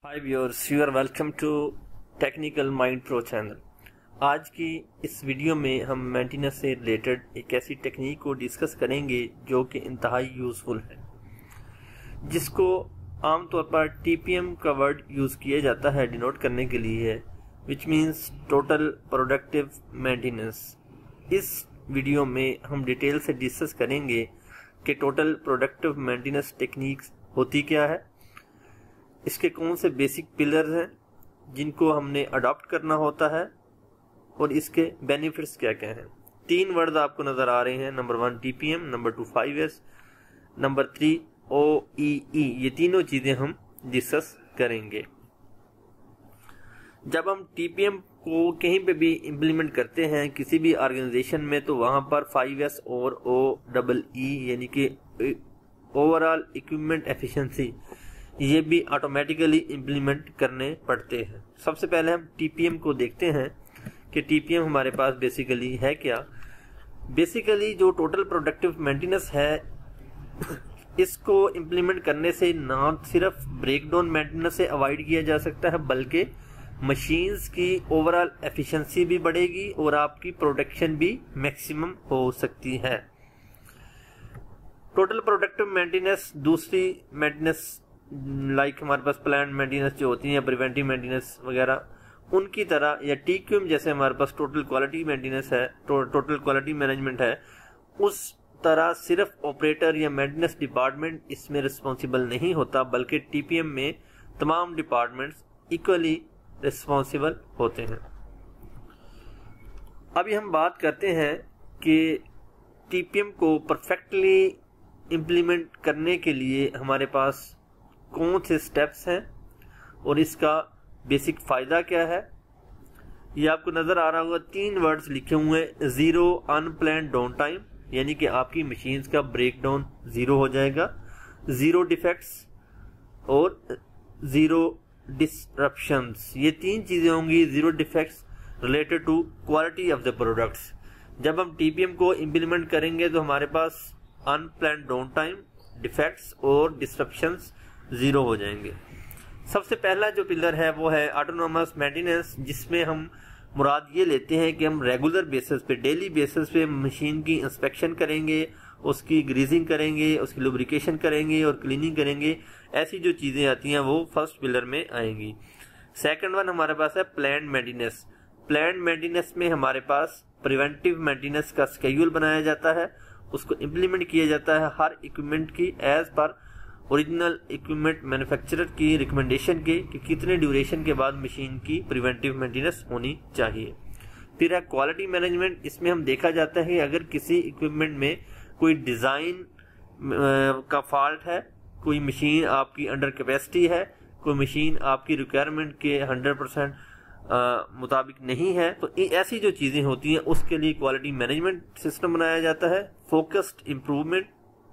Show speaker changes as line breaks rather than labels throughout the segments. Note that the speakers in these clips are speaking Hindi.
Hi viewers, you are welcome to technical mind pro channel. आज की इस वीडियो में हम मेंटेनेंस से रिलेटेड एक ऐसी टेक्निक को डिस्कस करेंगे जो कि इंतहाई यूज़फुल है, जिसको आमतौर पर टीपीएम का वर्ड यूज़ किया जाता है डिनोट करने के लिए, which means total productive maintenance. इस वीडियो में हम डिटेल से डिस्कस करेंगे कि टोटल प्रोडक्टिव मेंटेनेंस टेक्निक्स होती क्या है, इसके कौन से बेसिक पिलर्स हैं जिनको हमने अडॉप्ट करना होता है और इसके बेनिफिट्स क्या क्या हैं। 3 वर्ड आपको नजर आ रहे हैं, number 1 TPM, number 2 5S, number 3 OEE। ये तीनों चीजें हम डिस्कस करेंगे। जब हम टीपीएम को कहीं पे भी इम्प्लीमेंट करते हैं किसी भी ऑर्गेनाइजेशन में, तो वहां पर 5S और OEE यानी कि ओवरऑल इक्विपमेंट एफिशिएंसी, ये भी ऑटोमेटिकली इम्प्लीमेंट करने पड़ते हैं। सबसे पहले हम टीपीएम को देखते हैं कि टीपीएम हमारे पास बेसिकली है क्या। बेसिकली जो टोटल प्रोडक्टिव मेंटेनेंस है, इसको इम्प्लीमेंट करने से ना सिर्फ ब्रेकडाउन मेंटेनेंस से अवॉइड किया जा सकता है, बल्कि मशीन्स की ओवरऑल एफिशिएंसी भी बढ़ेगी और आपकी प्रोडक्शन भी मैक्सिमम हो सकती है। टोटल प्रोडक्टिव मेंटेनेंस दूसरी मेंटेनेंस लाइक हमारे पास प्लान मेंटेनेंस जो होती है, प्रिवेंटिव मेंटेनेंस वगैरह, उनकी तरह, या टीक्यूएम जैसे हमारे पास टोटल क्वालिटी मेंटेनेंस है, टोटल क्वालिटी मैनेजमेंट है, उस तरह सिर्फ ऑपरेटर या मेंटेनेंस डिपार्टमेंट इसमें रिस्पॉन्सिबल नहीं होता, बल्कि टीपीएम में तमाम डिपार्टमेंट्स इक्वली रिस्पॉन्सिबल होते हैं। अभी हम बात करते हैं कि टीपीएम को परफेक्टली इम्प्लीमेंट करने के लिए हमारे पास कौन से स्टेप्स हैं और इसका बेसिक फायदा क्या है। ये आपको नजर आ रहा होगा, 3 वर्ड्स लिखे हुए हैं। 0 अनप्लान्ड डाउन टाइम, यानी कि आपकी मशीन्स का ब्रेकडाउन 0 हो जाएगा। 0 डिफेक्ट्स और 0 डिसरप्शंस, ये 3 चीजें होंगी। 0 defects related to quality of the products. जब हम टीपीएम को इम्प्लीमेंट करेंगे तो हमारे पास अनप्लान्ड डाउन टाइम, डिफेक्ट्स और डिसरप्शंस 0 हो जाएंगे। सबसे पहला जो पिलर है वो है ऑटोनोमस मेंटेनेंस, जिसमें हम मुराद ये लेते हैं कि हम रेगुलर बेसिस पे, डेली बेसिस पे मशीन की इंस्पेक्शन करेंगे, उसकी ग्रीजिंग करेंगे, उसकी लुब्रिकेशन करेंगे और क्लीनिंग करेंगे। ऐसी जो चीजें आती हैं वो फर्स्ट पिलर में आएंगी। सेकंड वन हमारे पास है प्लान्ड मेंटेनेंस। प्लान्ड मेंटेनेंस में हमारे पास प्रिवेंटिव मेंटेनेंस का स्केड्यूल बनाया जाता है, उसको इम्प्लीमेंट किया जाता है हर इक्विपमेंट की एज पर ओरिजिनल इक्विपमेंट मैन्युफैक्चरर की रिकमेंडेशन के कि कितने ड्यूरेशन के बाद मशीन की प्रिवेंटिव मेंटेनेंस होनी चाहिए। फिर है क्वालिटी मैनेजमेंट। इसमें हम देखा जाता है कि अगर किसी इक्विपमेंट में कोई डिजाइन का फॉल्ट है, कोई मशीन आपकी अंडर कैपेसिटी है, कोई मशीन आपकी रिक्वायरमेंट के 100% मुताबिक नहीं है, तो ऐसी जो चीजें होती हैं उसके लिए क्वालिटी मैनेजमेंट सिस्टम बनाया जाता है। फोकस्ड इम्प्रूवमेंट,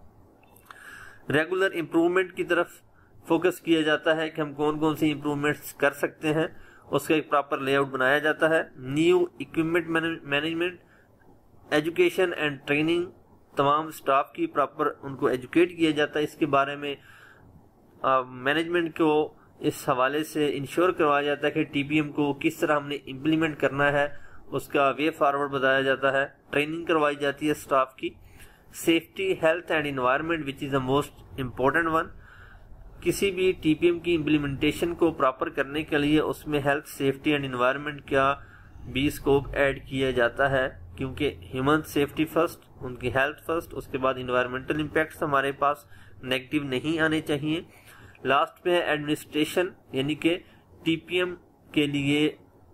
रेगुलर इम्प्रूवमेंट की तरफ फोकस किया जाता है कि हम कौन कौन सी इम्प्रूवमेंट्स कर सकते हैं, उसका एक प्रॉपर लेआउट बनाया जाता है। New equipment management, education and training, तमाम स्टाफ की प्रॉपर उनको एजुकेट किया जाता है। इसके बारे में मैनेजमेंट को इस हवाले से इंश्योर करवाया जाता है कि टीपीएम को किस तरह हमने इम्प्लीमेंट करना है, उसका वे फॉरवर्ड बताया जाता है। ट्रेनिंग करवाई जाती है स्टाफ की। Safety, health and environment which is the most important one. किसी भी टीपीएम की इम्प्लीमेंटेशन को प्रॉपर करने के लिए उसमें हेल्थ, सेफ्टी एंड एनवायरनमेंट का भी स्कोप ऐड किया जाता है, क्योंकि ह्यूमन सेफ्टी फर्स्ट, उनकी हेल्थ फर्स्ट, उसके बाद एनवायरमेंटल इम्पैक्ट्स हमारे पास नेगेटिव नहीं आने चाहिए। लास्ट पे है एडमिनिस्ट्रेशन, यानी कि टीपीएम के लिए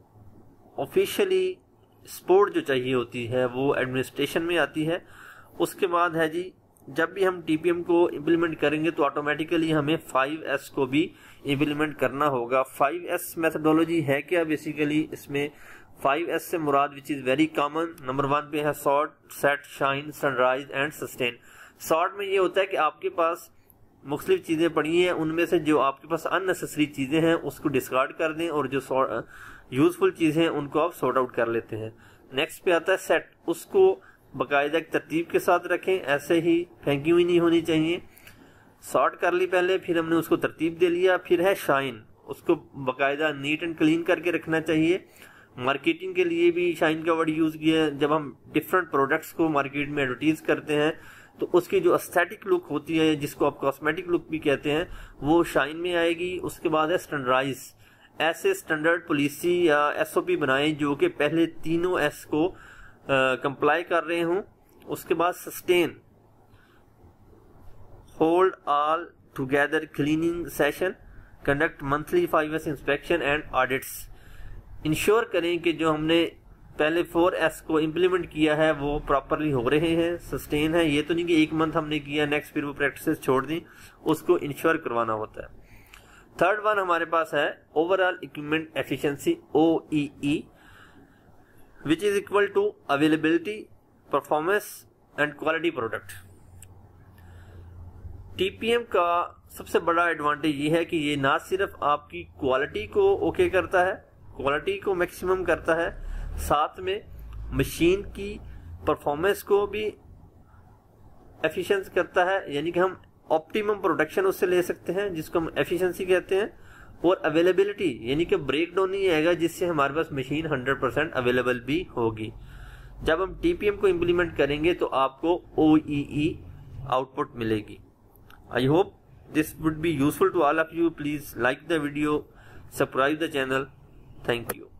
ऑफिशियली सपोर्ट जो चाहिए होती है वो एडमिनिस्ट्रेशन में आती है। उसके बाद है जी, जब भी हम टीपीएम को इम्प्लीमेंट करेंगे तो ऑटोमेटिकली हमें 5S को भी इम्प्लीमेंट करना होगा। 5S मेथोडोलॉजी है क्या? बेसिकली इसमें 5S से मुराद which is very common. Number 1 पे है sort, set, shine, sunrise and sustain. Sort में ये होता है कि आपके पास मुख्तलिफ चीजें पड़ी हैं, उनमें से जो आपके पास अननेसेसरी चीजें हैं उसको डिस्कार्ड कर दें और जो यूजफुल चीजें हैं उनको आप सॉर्ट आउट कर लेते हैं। नेक्स्ट पे आता है सेट, उसको बाकायदा तरतीब के साथ रखें, ऐसे ही फेंकी हुई नहीं होनी चाहिए। सॉर्ट कर ली पहले, फिर हमने उसको तरतीब दे लिया। फिर है शाइन, उसको बाकायदा नीट एंड क्लीन करके रखना चाहिए। मार्केटिंग के लिए भी शाइन का वर्ड यूज किया है। जब हम डिफरेंट प्रोडक्ट्स को मार्केट में एडवर्टीज करते हैं तो उसकी जो एस्थेटिक लुक होती है, जिसको आप कॉस्मेटिक लुक भी कहते हैं, वो शाइन में आएगी। उसके बाद है स्टैंडर्डाइज, ऐसे स्टैंडर्ड पॉलिसी या एसओपी बनाएं जो कि पहले तीनों एस को कंप्लाई कर रहे हों। उसके बाद sustain, hold all together cleaning session, conduct monthly 5S inspection and audits. Ensure करें कि जो हमने पहले 4S को इम्प्लीमेंट किया है वो प्रॉपरली हो रहे हैं। सस्टेन है, ये तो नहीं कि एक मंथ हमने किया नेक्स्ट फिर वो प्रैक्टिसेस छोड़ दी, उसको इंश्योर करवाना होता है। थर्ड वन हमारे पास है overall equipment efficiency, OEE, which is equal to availability, performance and quality product. TPM का सबसे बड़ा एडवांटेज ये है कि ये ना सिर्फ आपकी क्वालिटी को ओके करता है, क्वालिटी को मैक्सिमम करता है, साथ में मशीन की परफॉर्मेंस को भी एफिशिएंस करता है, यानी कि हम ऑप्टिमम प्रोडक्शन उससे ले सकते हैं जिसको हम एफिशिएंसी कहते हैं। और अवेलेबिलिटी यानी कि ब्रेक डाउन नहीं आएगा, जिससे हमारे पास मशीन 100% अवेलेबल भी होगी। जब हम TPM को इम्प्लीमेंट करेंगे तो आपको OEE आउटपुट मिलेगी। I hope this would be useful to all of you. Please like the video, subscribe the channel. Thank you.